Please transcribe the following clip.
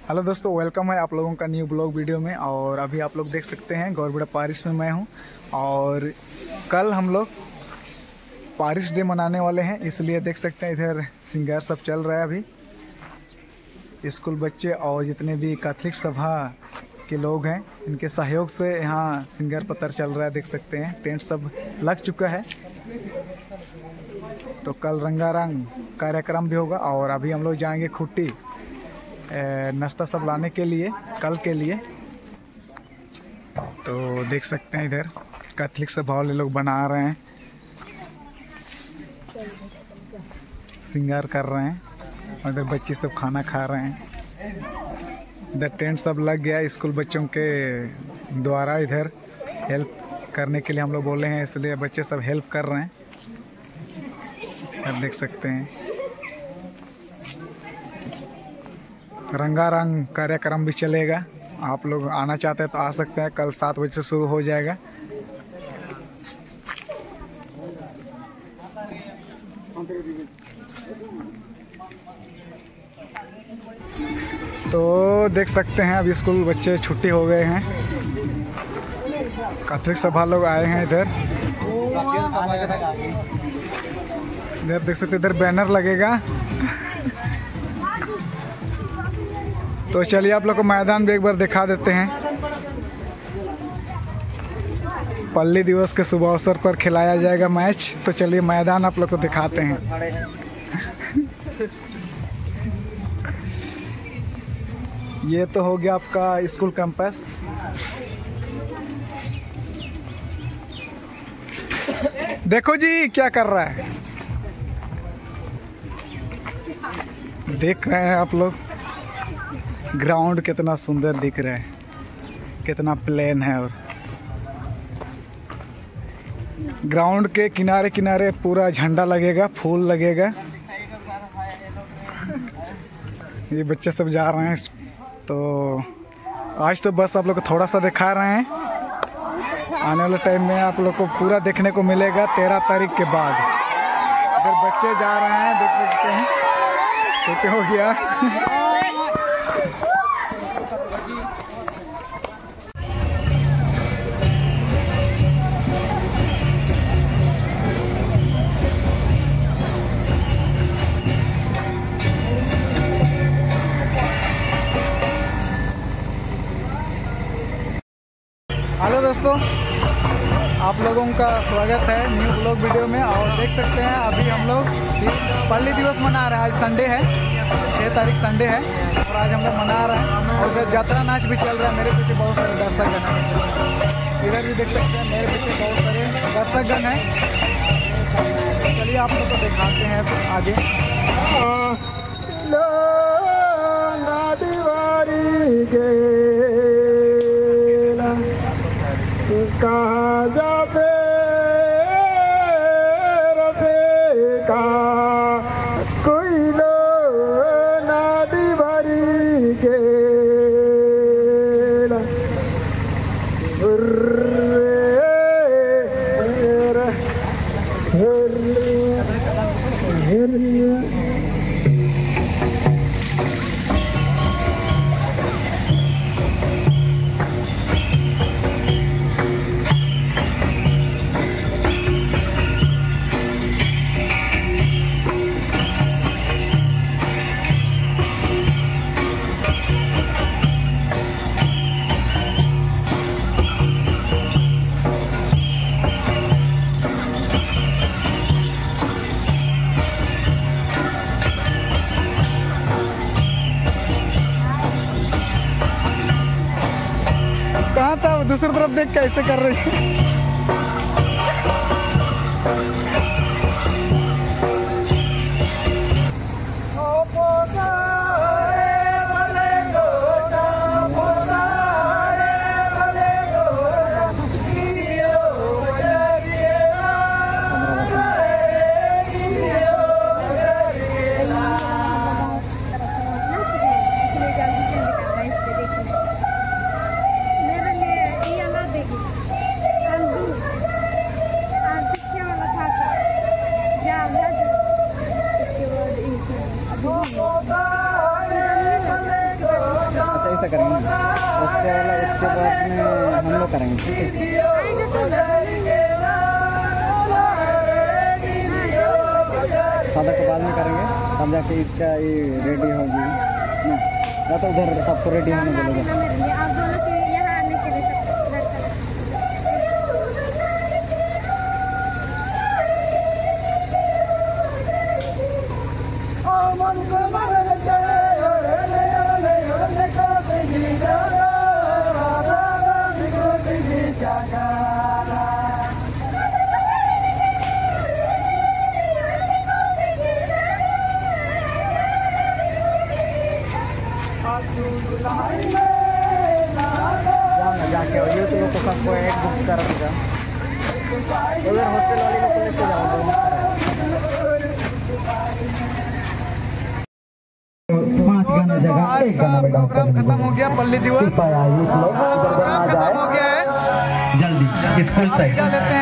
Hello दोस्तों, welcome है आप लोगों का न्यू ब्लॉग वीडियो में। और अभी आप लोग देख सकते हैं गौरबड़ा पारिश में मैं हूं। और कल हम लोग पारिश डे मनाने वाले हैं, इसलिए देख सकते हैं इधर सिंगार सब चल रहा है। अभी स्कूल बच्चे और जितने भी कैथलिक सभा के लोग हैं, इनके सहयोग से यहाँ सिंगार पत्थर चल रहा है। देख सकते हैं टेंट सब लग चुका है, तो कल रंगारंग कार्यक्रम भी होगा। और अभी हम लोग जाएंगे खुट्टी नाश्ता सब लाने के लिए कल के लिए। तो देख सकते हैं इधर कैथलिक सभा वाले लोग बना रहे हैं, सिंगार कर रहे हैं। और इधर बच्चे सब खाना खा रहे हैं। इधर टेंट सब लग गया स्कूल बच्चों के द्वारा। इधर हेल्प करने के लिए हम लोग बोले हैं, इसलिए बच्चे सब हेल्प कर रहे हैं। आप देख सकते हैं रंगारंग कार्यक्रम भी चलेगा। आप लोग आना चाहते हैं तो आ सकते हैं, कल 7 बजे से शुरू हो जाएगा। तो देख सकते हैं अब स्कूल बच्चे छुट्टी हो गए हैं, कैथलिक सभा लोग आए हैं इधर। इधर देख सकते इधर बैनर लगेगा। तो चलिए आप लोग को मैदान भी एक बार दिखा देते हैं। पल्ली दिवस के शुभ अवसर पर खिलाया जाएगा मैच, तो चलिए मैदान आप लोग को दिखाते हैं। ये तो हो गया आपका स्कूल कैंपस। देखो जी क्या कर रहा है, देख रहे हैं आप लोग। ग्राउंड कितना सुंदर दिख रहा है, कितना प्लेन है। और ग्राउंड के किनारे किनारे पूरा झंडा लगेगा, फूल लगेगा। ये बच्चे सब जा रहे हैं। तो आज तो बस आप लोग को थोड़ा सा दिखा रहे हैं, आने वाले टाइम में आप लोग को पूरा देखने को मिलेगा 13 तारीख के बाद। इधर बच्चे जा रहे हैं, देख सकते हैं छोटे हो गया। हेलो दोस्तों, आप लोगों का स्वागत है न्यू ब्लॉग वीडियो में। और देख सकते हैं अभी हम लोग पल्ली दिवस मना रहे हैं। आज संडे है, 6 तारीख संडे है, और आज हम लोग मना रहे हैं। और इधर यात्रा नाच भी चल रहा है। मेरे पीछे बहुत सारे दर्शकगण हैं, इधर भी देख सकते हैं मेरे पीछे बहुत सारे दर्शकगण हैं। चलिए आप लोग को दिखाते हैं आगे। कहाँ जाते रफेका कोई लो नदी भरी के कहाँ था दूसरी तरफ देख के ऐसे कर रही है। से करेंगे ना, उसके बाद में हम लोग करेंगे, ठीक है। फादर के बाद में करेंगे, तब जाके इसका ये रेडी होगी ना, या तो उधर सबको रेडी होने बोलेगा। जाके ये तो लोग को सबको एक बुक कर देगा, उधर हॉस्टल वाले लोग को लेके जाओ। 5 गाना जगह 1 गाना में डांस प्रोग्राम खत्म हो गया, पल्ली दिवस प्रोग्राम खत्म हो गया है। जल्दी स्कूल साइड लेते हैं